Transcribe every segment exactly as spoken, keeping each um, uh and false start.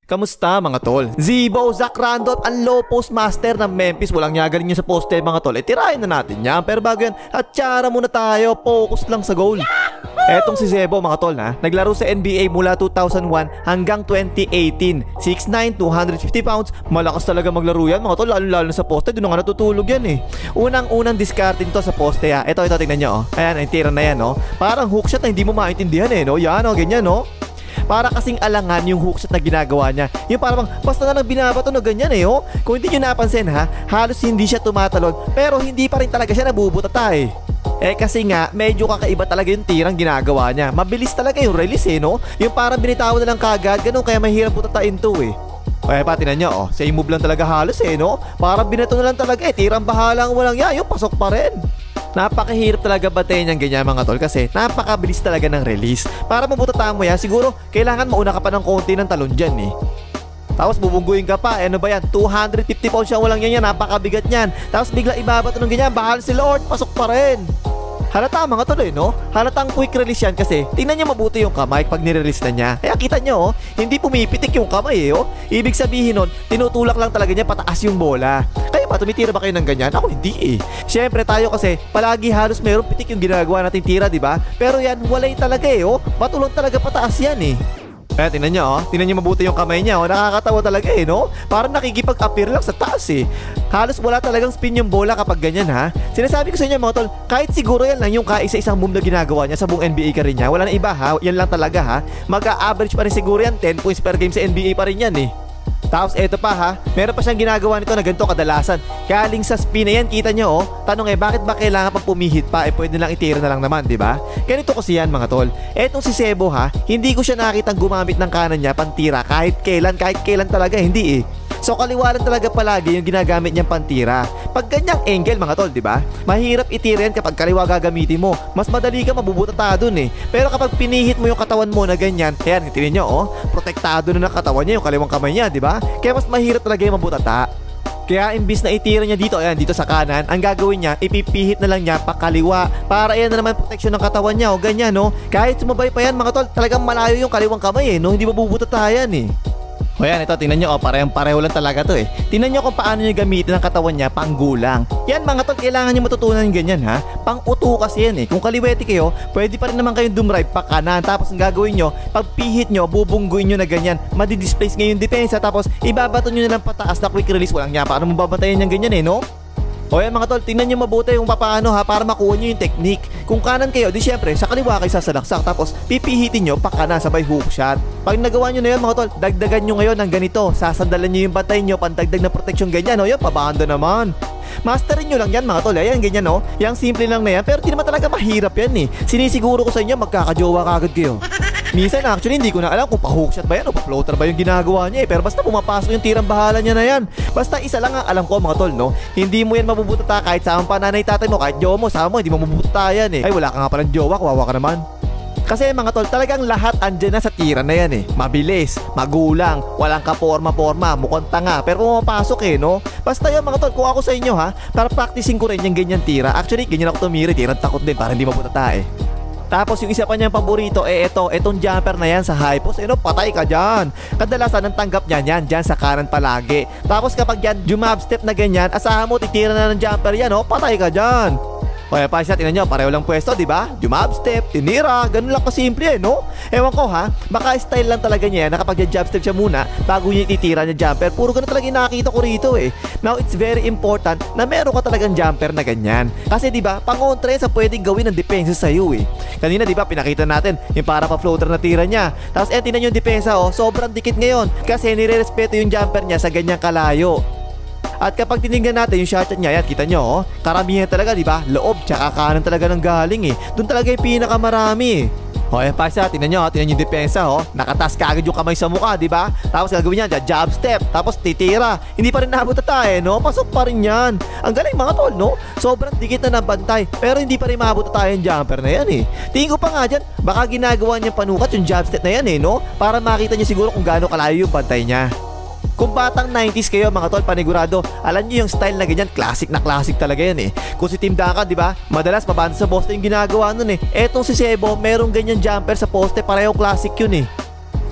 Kamusta mga tol? Zebo, Zach Randolph, ang low post master ng Memphis. Walang nyagaling niya sa poste mga tol. E tirahin na natin yan. Pero bago yan, at tsara muna tayo. Focus lang sa goal. Etong si Zebo mga tol ha, naglaro sa N B A mula two thousand one hanggang twenty eighteen. six nine, two hundred fifty pounds. Malakas talaga maglaro yan mga tol. Lalo lalo na sa poste. Doon nga natutulog yan eh. Unang-unang discarding to sa poste ha. Ito, ito, tingnan nyo oh. Ayan, ang tira na yan oh. Parang hookshot na hindi mo maintindihan eh no. Yan oh, ganyan no. Para kasing alangan yung hookshot na ginagawa niya. Yung parang basta na lang binabato na ganyan eh oh. Kung hindi nyo napansin ha, halos hindi siya tumatalon. Pero hindi pa rin talaga siya nabubutata eh. Eh kasi nga medyo kakaiba talaga yung tirang ginagawa niya. Mabilis talaga yung release eh no. Yung parang binitawan na lang kagad. Ganun kaya mahirap butatain to eh. Kaya pati na nyo oh, same move lang talaga halos eh no. Parang binato na lang talaga eh. Tirang bahalang walang yan. Yung pasok pa rin. Napakahirap talaga batayin yung ganyan mga tol kasi napakabilis talaga ng release. Para mabutataan mo yan, siguro kailangan mauna ka pa ng konti ng talon dyan eh. Tapos bubungguin ka pa, eh, ano ba yan? two hundred fifty pounds siya, walang yan yan, napakabigat yan. Tapos bigla ibabato ng ganyan, bahal si Lord, pasok pa rin. Halata mga tol eh no? Halatang quick release yan kasi tingnan niyo mabuti yung kamay pag nirelease na niya. Kaya kita niyo oh, hindi pumipitik yung kamay eh oh. Ibig sabihin nun, tinutulak lang talaga niya pataas yung bola. Kaya ba tumitira ba kayo ng ganyan? Ako hindi eh. Siyempre tayo kasi palagi halos mayroong pitik yung ginagawa nating tira, di ba? Pero yan walay talaga eh oh. Patulong talaga pataas yan eh. Kaya tingnan nyo oh, tingnan nyo mabuti yung kamay niya oh. Nakakatawa talaga eh no. Parang nakikipag-appear lang sa taas eh. Halos wala talagang spin yung bola kapag ganyan ha. Sinasabi ko sa inyo mga tol, kahit siguro yan lang yung kaisa-isang boom na ginagawa niya sa buong N B A career niya, wala na iba ha, yan lang talaga ha. Mag-a-average pa rin siguro yan, ten points per game sa N B A pa rin yan eh. Tapos eto pa ha, meron pa siyang ginagawa nito na ganito kadalasan. Galing sa spin na yan, kita nyo oh. Tanong eh, bakit ba kailangan pang pumihit pa? Eh pwede lang itira na lang naman, di ba? Ganito kasi yan mga tol. Etong si Zebo ha, hindi ko siya nakitang gumamit ng kanan niya pantira kahit kailan, kahit kailan talaga, hindi eh. So kaliwa lang talaga palagi yung ginagamit niyang pantira. Pag ganyang angle mga tol, di ba? Mahirap itira yan kapag kaliwa gagamitin mo. Mas madali ka mabubutata dun eh. Pero kapag pinihit mo yung katawan mo na ganyan, ayan, tingnan nyo oh, protektado na ng katawan niya yung kaliwang kamay niya, di ba? Kaya mas mahirap talaga yung mabutata. Kaya imbis na itira niya dito, ayan, dito sa kanan, ang gagawin niya, ipipihit na lang niya pa kaliwa. Para ayan na naman proteksyon ng katawan niya, o ganyan, no? Kahit sumabay pa yan, mga tol, talagang malayo yung kaliwang kamay, eh, no? Hindi mabubutata yan, eh. O yan, ito, tingnan nyo, oh, parehong pareho lang talaga to, eh. Tingnan nyo kung paano nyo gamitin ang katawan niya pang gulang. Yan, mga tol, kailangan nyo matutunan yung ganyan, ha? Pang uto kasi yan, eh. Kung kaliwete kayo, pwede pa rin naman kayong dumrive pa kanan. Tapos ang gagawin nyo, pag pihit nyo, bubungguin nyo na ganyan, madidisplace ngayon depensa. Tapos ibabato nyo na lang pataas na quick release. Walang niya, paano mo babantayan yung ganyan, eh, no? O yan mga tol, tingnan nyo mabuti yung papaano ha, para makuha nyo yung technique. Kung kanan kayo, di syempre sa kaliwa kayo sasalaksak. Tapos pipihitin nyo pa kanan sabay hook shot. Pag nagawa nyo na yun mga tol, dagdagan nyo ngayon ng ganito. Sasandalan nyo yung bantay nyo, pandagdag na protection ganyan. O yan, pabanda naman. Masterin nyo lang yan mga tol. Ayan, ganyan no. Yang simple lang na yan, pero di naman talaga mahirap yan eh. Sinisiguro ko sa inyo, magkakajowa kagad kayo. Minsan actually hindi ko na alam kung pa-hookshot ba yan o pa-floater ba yung ginagawa niya eh. Pero basta pumapasok yung tirang bahala niya na yan. Basta isa lang ang alam ko mga tol no. Hindi mo yan mabubutata kahit sa ang pananay tatay mo, kahit jowa mo, sama mo, hindi mo mabubutata yan eh. Ay wala ka nga palang jowa, kawawa ka naman. Kasi mga tol, talagang lahat andyan na sa tira na yan eh. Mabilis, magulang, walang kaporma-porma, mukhang tanga, pero pumapasok eh no. Basta yun mga tol, kung ako sa inyo ha, para practicing ko rin yung ganyan tira. Actually, ganyan ako tumira, tirang takot din para hindi mabutata eh. Tapos yung isa pa niyang paborito eh ito, itong jumper na yan sa high post, eh no, patay ka dyan. Kadalasan ang tanggap niyan yan, dyan sa kanan palagi. Tapos kapag yan, jumab step na ganyan, asahan mo titira na ng jumper yan, no, patay ka dyan. Kaya pa siya, tingnan nyo, pareho lang pwesto, di ba? Jumab step, tinira, ganun lang kasimple eh, no? Ewan ko ha, baka style lang talaga niya na kapag jump step siya muna, bago niya ititira niya jumper. Puro ganun talaga yung nakakita ko rito eh. Now, it's very important na meron ka talagang jumper na ganyan. Kasi di ba, pang-kontra sa pwedeng gawin ng depensa sa'yo eh. Kanina di ba, pinakita natin yung para pa-floater na tira niya. Tapos eh, tingnan yung depensa oh, sobrang dikit ngayon. Kasi nire-respeto yung jumper niya sa ganyang kalayo. At kapag tinignan natin yung shot niya, yan, kita nyo, oh, karamihan talaga, di ba? Loob, tsaka kanan talaga ng galing eh. Doon talaga yung pinakamarami eh. O, yan pa siya, tingnan nyo, tingnan yung depensa, oh. Nakatas ka agad yung kamay sa mukha, di ba? Tapos gagawin niya, jab step, tapos titira. Hindi pa rin nabutata eh, no? Pasok pa rin yan. Ang galing mga tol, no? Sobrang dikit na ng bantay, pero hindi pa rin mabutata yung jumper na yan eh. Tingin ko pa nga dyan, baka ginagawa niyang panukat yung jab step na yan eh, no? Para makita niya siguro kung gaano kalayo yung bantay niya. Kung batang nineties kayo mga tol, panigurado, alam nyo yung style na ganyan, classic na classic talaga yan eh. Kung si Tim Duncan, di ba? Madalas mabanda sa poste yung ginagawa nun eh. Etong si Zebo, merong ganyan jumper sa poste, pareho classic yun eh.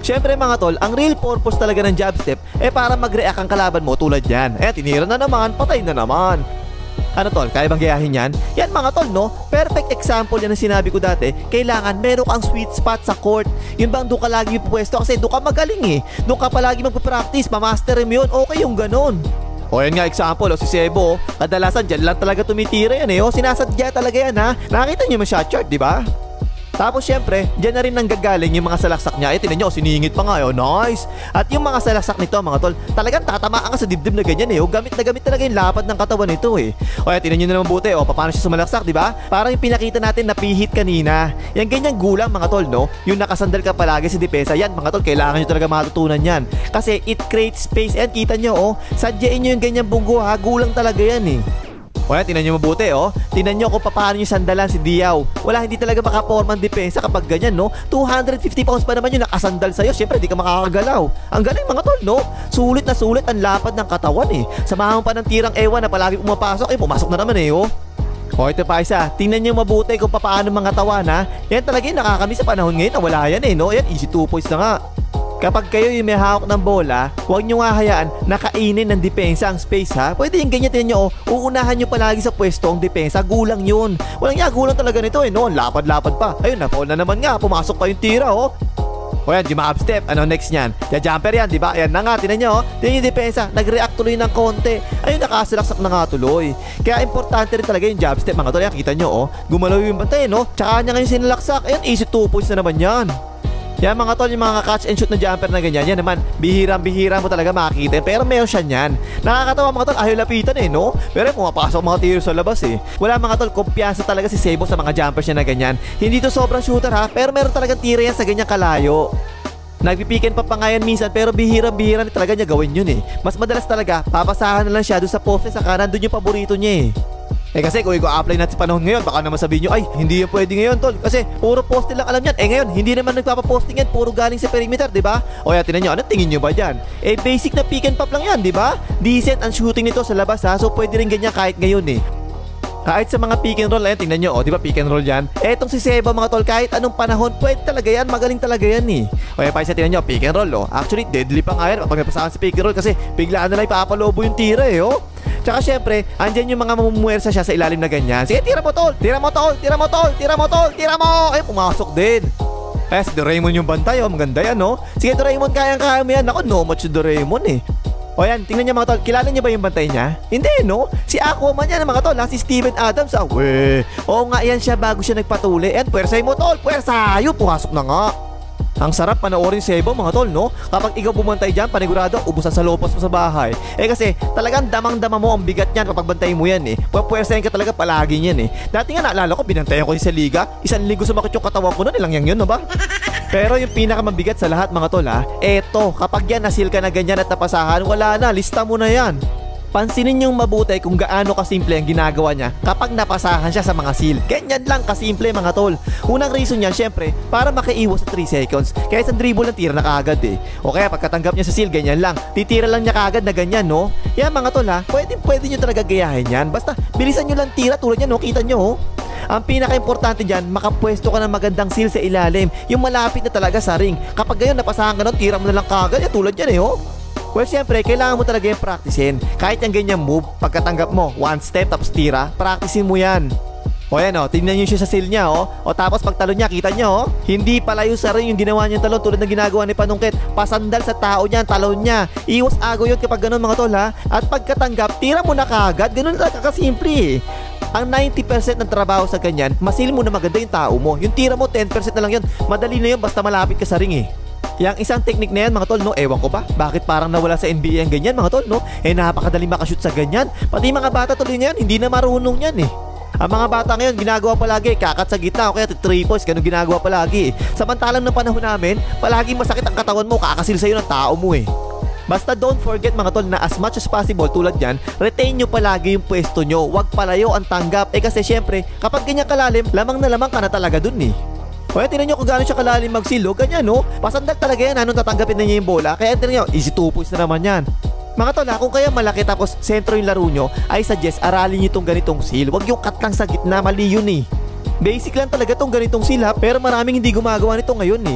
Syempre mga tol, ang real purpose talaga ng jab step eh para mag-react ang kalaban mo tulad yan. Eh tinira na naman, patay na naman. Ano tol, kaya bang gayahin yan? Yan mga tol no, perfect example yan ang sinabi ko dati. Kailangan meron kang sweet spot sa court. Yun bang doon ka lagi pwesto kasi doon ka magaling eh. Doon ka palagi magpa-practice, mamaster mo yun, okay yung ganun. O yan nga example, o si Sebo, kadalasan dyan lang talaga tumitira yan eh. O sinasadya talaga yan ha. Nakita nyo yung shot chart, di ba? Tapos syempre, dyan na rin nanggagaling yung mga salaksak niya. Eh tinan nyo, siningit pa nga, oh, nice. At yung mga salaksak nito mga tol, talagang tatamaan ka sa dibdib na ganyan eh. O gamit na gamit talaga yung lapad ng katawan nito eh. O yan, tinan nyo na naman buti, o paano siya sumalaksak, di ba? Parang yung pinakita natin na pihit kanina. Yan ganyang gulang mga tol, no? Yung nakasandal ka palagi sa depensa, yan mga tol, kailangan nyo talaga matutunan yan. Kasi it creates space. And kita nyo, oh, sadyain nyo yung ganyang bunggo ha, gulang talaga yan eh. O yan, tinan nyo mabuti oh. Tinan nyo kung paano nyo sandalan si Diao. Wala, hindi talaga makapormang depensa kapag ganyan no. two hundred fifty pounds pa naman yung nakasandal sa'yo. Siyempre di ka makakagalaw. Ang galing mga tol no. Sulit na sulit ang lapad ng katawan eh. Samahan pa ng tirang ewan na palagi pumapasok. Eh pumasok na naman eh oh. O ito pa isa, tingnan nyo mabuti kung paano mga tawan ha. Yan talaga yung nakakamiss sa panahon ngayon na wala yan eh no. Yan, easy two points na nga. Kapag kayo yung may hawak ng bola, huwag nyo nga hayaan na kainin ng depensa ang space ha. Pwede yung ganyan, tinan nyo oh, uunahan nyo palagi sa pwesto ang depensa, gulang yun. Walang nga, gulang talaga nito eh no, lapad-lapad pa. Ayun, na-foul na naman nga, pumasok pa yung tira oh. O yan, jump step, ano next nyan? Ja-jumper yan, diba? Ayan na nga, tinan nyo oh. Tinan yung depensa, nag-react tuloy ng konti. Ayun, nakasalaksak na nga tuloy. Kaya importante rin talaga yung jab step mga tol. Yan, kita nyo oh, gumalaw yung bantay no. Tsaka niya ngayon sinalaksak, ayun, easy two points na naman yan. Yan mga tol, yung mga catch and shoot na jumper na ganyan, yan naman, bihirang-bihira mo talaga makikita. Pero meron siya niyan. Nakakatawa mga tol, ayaw lapitan eh, no? Pero pumapasok mga tiro sa labas eh. Wala mga tol, kumpiyansa talaga si Sebo sa mga jumpers niya na ganyan. Hindi to sobrang shooter ha, pero meron talagang tira yan sa ganyang kalayo. Nagpipiken pa pa nga yan minsan, pero bihirang-bihira talaga niya gawin yun eh. Mas madalas talaga, papasahan na lang siya doon sa poste sa kanan, doon yung paborito niya eh. Eh kasi kung i-apply natin sa panahon ngayon, baka naman sabihin nyo, ay hindi yan pwede ngayon tol, kasi puro poste lang alam yan. Eh ngayon, hindi naman nagpapaposting yan, puro galing sa perimeter, diba? O yan, tinan nyo, anong tingin nyo ba dyan? Eh basic na pick and pop lang yan, diba? Decent ang shooting nito sa labas ha, so pwede rin ganyan kahit ngayon eh. Kahit sa mga pick and roll, ayan, tingnan nyo, o diba pick and roll yan? Eh etong si Seba mga tol, kahit anong panahon, pwede talaga yan, magaling talaga yan eh. O yan, pa isa tingnan nyo, pick and roll oh. Actually, deadly pa nga yan, pag napasakan sa pick and roll, kasi biglaan na lang ipapalobo yung tira eh oh. Tsaka syempre, andyan yung mga mamumuwersa siya sa ilalim na ganyan. Sige, tira mo tol, tira mo tol, tira mo tol, tira mo tol, tira mo. Eh, pumasok din. Eh, si Doraemon yung bantay, oh, maganda yan, no? Sige, Doraemon, kayang-kaya mo yan. Ako, no match si Doraemon, eh. O yan, tingnan niya mga tol, kilala niya ba yung bantay niya? Hindi, no? Si Aquaman yan, mga tol, ha? Si Steven Adams, ah, weh. Oo nga, yan siya bago siya nagpatuli. And puwersay mo, tol, puwersa, ayun, pumasok na nga. Ang sarap panoorin si Sebo mga tol no. Kapag ikaw bumantay dyan, panigurado ubusan sa lopos mo sa bahay. Eh kasi talagang damang-dama mo ang bigat niyan kapag bantay mo yan eh. Pwapwersahin ka talaga palagi niyan eh. Dati nga naalala ko, binantayan ko yung sa liga. Isang linggo sumakit yung katawan ko nun, ilang yan yun no ba? Pero yung pinakamabigat sa lahat mga tol ha, eto, kapag yan nasil ka na ganyan at napasahan, wala na, lista mo na yan. Pansinin niyong mabuti kung gaano kasimple ang ginagawa niya kapag napasahan siya sa mga seal. Ganyan lang kasimple mga tol. Unang reason niya syempre para makaiwas sa three seconds. Kaya isang dribble ng tira na kaagad eh. O kaya pagkatanggap niya sa seal, ganyan lang. Titira lang niya kaagad na ganyan no. Yan mga tol ha, pwede pwede niyo talaga gayahin yan. Basta bilisan niyo lang tira tulad yan no, kita niyo oh. Ang pinaka-importante dyan, makapwesto ka ng magandang seal sa ilalim. Yung malapit na talaga sa ring. Kapag gayon napasahan ka nun, tira mo na lang kaagad. Yan tulad yan eh oh. Well, syempre, kailangan mo talaga yung practicein. Kahit yung ganyan move, pagkatanggap mo, one step tapos tira, practicein mo yan. O yan o, tingnan nyo siya sa seal niya o. O tapos pagtalon niya, kita nyo o. Hindi palayo sa ring yung ginawa niyang talon tulad ng ginagawa ni Panungkit. Pasandal sa tao niya, talon niya. Iwas agaw yun kapag ganun mga tol ha. At pagkatanggap, tira mo na kaagad. Ganun talaga kasimple eh. Ang ninety percent ng trabaho sa ganyan, masil mo na maganda yung tao mo. Yung tira mo, ten percent na lang yun. Madali na yun basta malapit ka sa ring eh. Yang isang technique na yan mga tol no, ewan ko ba bakit parang nawala sa N B A ang ganyan mga tol no. Eh napakadali makashoot sa ganyan. Pati mga bata tuloy ngayon hindi na marunong yan eh. Ang mga bata ngayon ginagawa palagi kakat sa gitna o kaya three points, ganun ginagawa palagi eh. Samantalang ng panahon namin, palagi masakit ang katawan mo, kakasil sa'yo ng tao mo eh. Basta don't forget mga tol na as much as possible tulad yan, retain nyo palagi yung pwesto nyo. Huwag palayo ang tanggap. Eh kasi syempre kapag ganyan kalalim, lamang na lamang ka na talaga dun eh. Kaya tinan nyo kung gano'n siya kalalim magsilo, ganyan no. Pasandal talaga yan, anong tatanggapin na niya yung bola. Kaya tinan nyo, easy two points na naman yan. Mga tol ha, kung kaya malaki tapos sentro yung laro nyo, I suggest aralin nyo itong ganitong seal. Huwag yung cut lang sa gitna, mali yun eh. Basic lang talaga itong ganitong seal ha, pero maraming hindi gumagawa nito ngayon eh.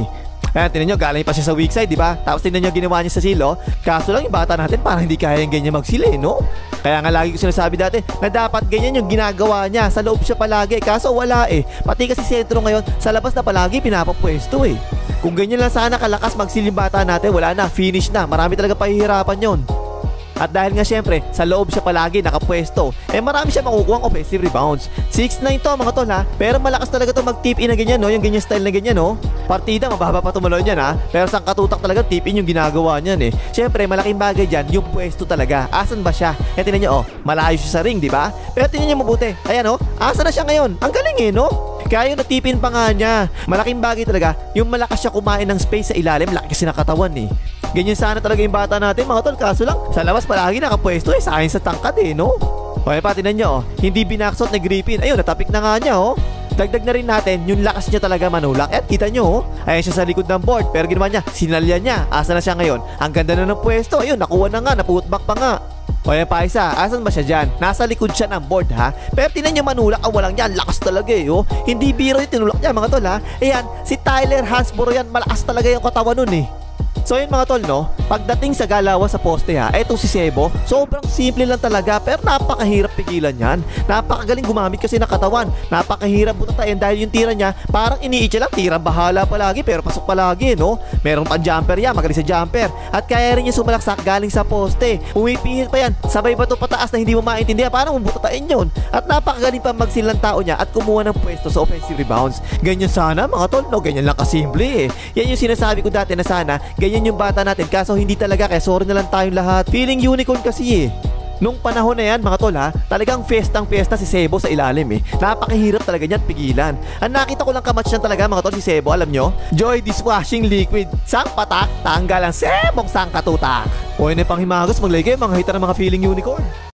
Ayan, tinan nyo, galing pa siya sa weak side, di ba? Tapos tinan nyo ginawa niya sa silo. Kaso lang yung bata natin parang hindi kaya yung ganyan magsili, no? Kaya nga lagi ko sinasabi dati na dapat ganyan yung ginagawa niya. Sa loob siya palagi, kaso wala eh. Pati kasi sentro ngayon, sa labas na palagi pinapapwesto eh. Kung ganyan lang sana kalakas magsiling bata natin, wala na, finish na. Marami talaga pahihirapan yon. At dahil nga syempre, sa loob siya palagi nakapwesto, eh marami siya makukuha ang offensive rebounds. six nine to mga tol ha, pero malakas talaga to mag-tip in na ganyan no, yung ganyan style na ganyan no. Partida, mababa pa tumalon yan ha, pero sang katutak talaga tip in yung ginagawa niyan eh. Syempre, malaking bagay dyan, yung pwesto talaga. Asan ba siya? Eh tinan nyo oh, malayo siya sa ring, di ba? Pero tinan nyo mabuti, ayan oh, asan na siya ngayon? Ang galing eh no? Kaya yung natipin pa nga niya. Malaking bagay talaga yung malakas siya kumain ng space sa ilalim. Laki kasi nakatawan eh. Ganyan sana talaga yung bata natin mga tol. Kaso lang sa labas palagi nakapwesto eh. Sa akin sa tangkad eh no. Okay pa, tinan nyo oh, hindi binaksot na Griffin. Ayun, natapik na nga niya oh. Dagdag na rin natin yung lakas niya talaga manulak. At kita nyo oh, ayan siya sa likod ng board. Pero ginawa niya, sinalya niya. Asa na siya ngayon? Ang ganda na ng pwesto. Ayun, nakuha na nga, naputback pa nga. O yan pa isa, asan ba siya dyan? Nasa likod siya ng board ha. Pero tinan niyo manulak ang walang yan. Lakas talaga eh oh. Hindi biro yung tinulak niya mga tol ha. Ayan, si Tyler Hansborough yan. Malakas talaga yung katawan nun eh. So yun mga tol no, pagdating sa galawan sa poste ha, etong si Sebo, sobrang simple lang talaga pero napakahirap pigilan yan. Napakagaling gumamit kasi ng katawan. Napakahirap butatain dahil yung tira niya parang iniitsa lang, tirang bahala palagi pero pasok palagi no. Meron pang jumper yan, magaling sa jumper. At kaya rin niya sumalaksak galing sa poste. Umipihit pa yan, sabay ba ito pataas na hindi mo maintindihan, parang butatain yun. At napakagaling pa magsilang tao niya at kumuha ng pwesto sa offensive rebounds. Ganyan sana mga tol no, ganyan lang kasimple eh. Yan yung sinasabi ko dati na sana ganyan yung bata natin, kaso hindi talaga, kaya sorry na lang tayong lahat. Feeling unicorn kasi eh. Nung panahon na yan mga tol ha, talagang festang fiesta si Sebo sa ilalim eh. Napakahirap talaga niyan pigilan. Ang nakita ko lang kamatch niyan talaga mga tol si Sebo, alam nyo? Joy Dishwashing Liquid. Sang patak, tanggal ang Sebong sang katutak. O yun eh pang himagas, maglagay mga hita ng mga feeling unicorn.